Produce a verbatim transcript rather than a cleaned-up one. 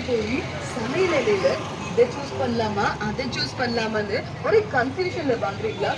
போய் சமையல் இலையில இதை சூஸ் பண்ணலாமா அதை சூஸ் பண்ணலாமான்னு ஒரே கன்ஃபியூஷன்ல பண்றீங்களா?